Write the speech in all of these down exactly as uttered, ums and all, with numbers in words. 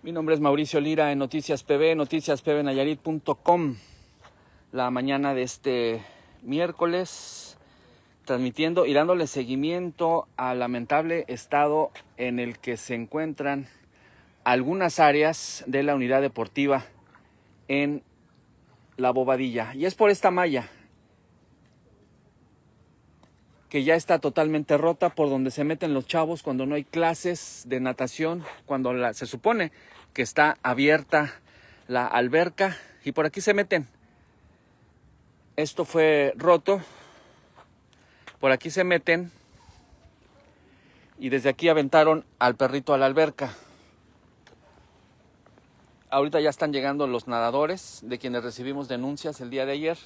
Mi nombre es Mauricio Lira en Noticias P B, noticias p b nayarit punto com. La mañana de este miércoles, transmitiendo y dándole seguimiento al lamentable estado en el que se encuentran algunas áreas de la unidad deportiva en La Bobadilla. Y es por esta malla que ya está totalmente rota, por donde se meten los chavos cuando no hay clases de natación, cuando la, se supone que está abierta la alberca, y por aquí se meten. Esto fue roto, por aquí se meten y desde aquí aventaron al perrito a la alberca. Ahorita ya están llegando los nadadores, de quienes recibimos denuncias el día de ayer,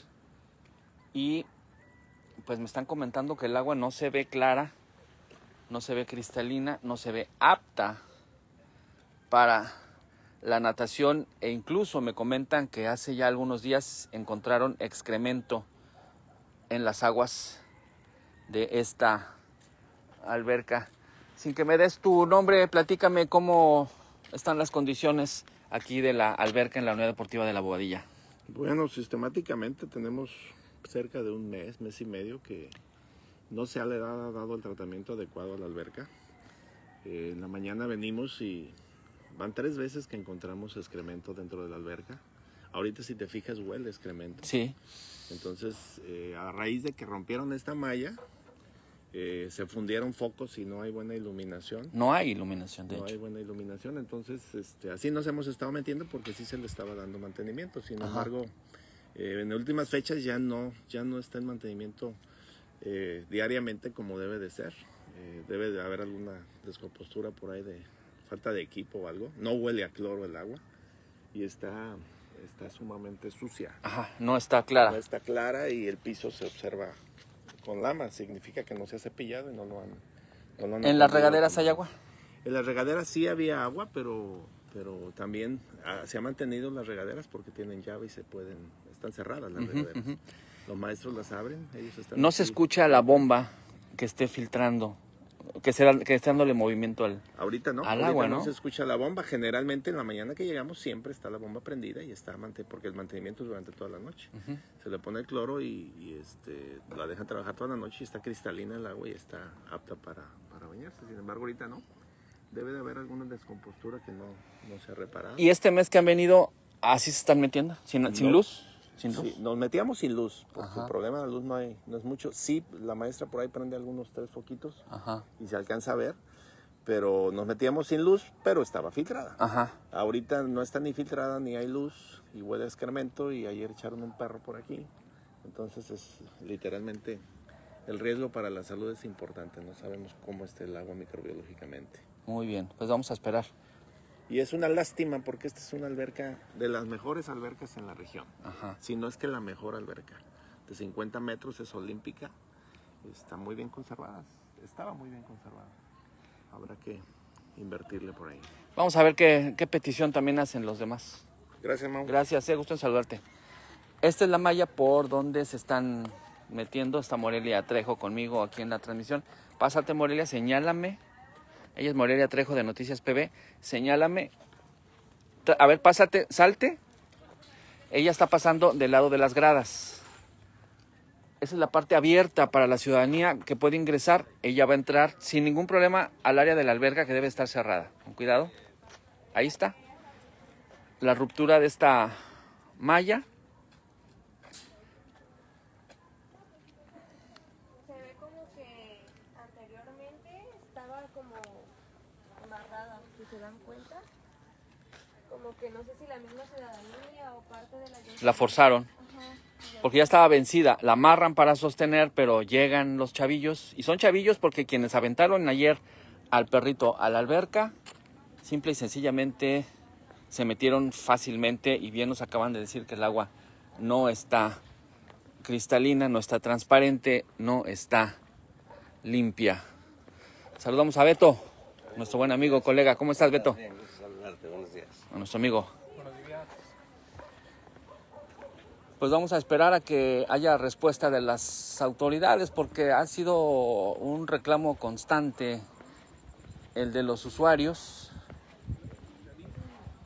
y pues me están comentando que el agua no se ve clara, no se ve cristalina, no se ve apta para la natación, e incluso me comentan que hace ya algunos días encontraron excremento en las aguas de esta alberca. Sin que me des tu nombre, platícame cómo están las condiciones aquí de la alberca en la Unidad Deportiva de La Bobadilla. Bueno, sistemáticamente tenemos cerca de un mes, mes y medio que no se le ha dado el tratamiento adecuado a la alberca. Eh, en la mañana venimos y van tres veces que encontramos excremento dentro de la alberca. Ahorita si te fijas huele excremento. Sí. Entonces, eh, a raíz de que rompieron esta malla, eh, se fundieron focos y no hay buena iluminación. No hay iluminación, de no hecho. hay buena iluminación, entonces este, así nos hemos estado metiendo porque sí se le estaba dando mantenimiento. Sin Ajá. embargo, eh, en las últimas fechas ya no, ya no está en mantenimiento eh, diariamente como debe de ser. Eh, debe de haber alguna descompostura por ahí de falta de equipo o algo. No huele a cloro el agua y está, está sumamente sucia. Ajá, no está clara. No está clara y el piso se observa con lama, significa que no se ha cepillado y no lo han... No lo han ¿En las atendido regaderas como- hay agua? En las regaderas sí había agua, pero, pero también ah, se han mantenido las regaderas porque tienen llave y se pueden, están cerradas las Ujú, regaderas. ujú. Los maestros las abren, ellos están... No se aquí. escucha la bomba que esté filtrando, que, será, que esté dándole movimiento al... Ahorita no, al ahorita agua, no, ¿no? se escucha la bomba. Generalmente en la mañana que llegamos siempre está la bomba prendida y está mante- porque el mantenimiento es durante toda la noche. Ujú. Se le pone el cloro y, y, este, la dejan trabajar toda la noche y está cristalina el agua y está apta para, para bañarse. Sin embargo, ahorita no. Debe de haber alguna descompostura que no, no se ha reparado. ¿Y este mes que han venido, así se están metiendo? ¿Sin, sin No. luz? ¿Sin luz? Sí, nos metíamos sin luz, porque Ajá. el problema de la luz no, hay, no es mucho. Sí, la maestra por ahí prende algunos tres foquitos Ajá, y se alcanza a ver, pero nos metíamos sin luz, pero estaba filtrada. ajá. Ahorita no está ni filtrada ni hay luz y huele a excremento y ayer echaron un perro por aquí. Entonces es literalmente el riesgo para la salud es importante, no sabemos cómo esté el agua microbiológicamente. Muy bien, pues vamos a esperar. Y es una lástima porque esta es una alberca de las mejores albercas en la región. Ajá. Si no es que la mejor alberca. De cincuenta metros, es olímpica. Está muy bien conservada. Estaba muy bien conservada. Habrá que invertirle por ahí. Vamos a ver qué, qué petición también hacen los demás. Gracias, Mau. Gracias, eh, gusto en saludarte. Esta es la malla por donde se están metiendo. Está Morelia Trejo conmigo aquí en la transmisión. Pásate, Morelia, señálame. Ella es Morelia Trejo de Noticias P B. Señálame. Tra- A ver, pásate, salte. Ella está pasando del lado de las gradas. Esa es la parte abierta para la ciudadanía que puede ingresar. Ella va a entrar sin ningún problema al área de la alberca que debe estar cerrada. Con cuidado. Ahí está. La ruptura de esta malla. Se ve como que anteriormente estaba como amarrada, si se dan cuenta. Como que no sé si la misma ciudadanía o parte de la... La forzaron. Ajá. Porque ya estaba vencida. La amarran para sostener, pero llegan los chavillos. Y son chavillos porque quienes aventaron ayer al perrito a la alberca, simple y sencillamente se metieron fácilmente. Y bien nos acaban de decir que el agua no está cristalina, no está transparente, no está limpia. Saludamos a Beto, nuestro buen amigo, colega. ¿Cómo estás, Beto? Bien, gusto saludarte, buenos días. A nuestro amigo. Pues vamos a esperar a que haya respuesta de las autoridades, porque ha sido un reclamo constante el de los usuarios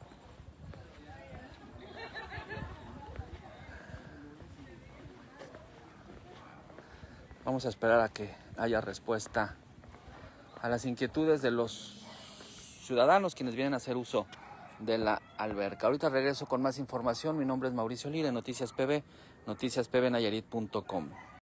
Vamos a esperar a que haya respuesta a las inquietudes de los ciudadanos quienes vienen a hacer uso de la alberca. Ahorita regreso con más información. Mi nombre es Mauricio Lira, Noticias P B, noticias p b nayarit punto com.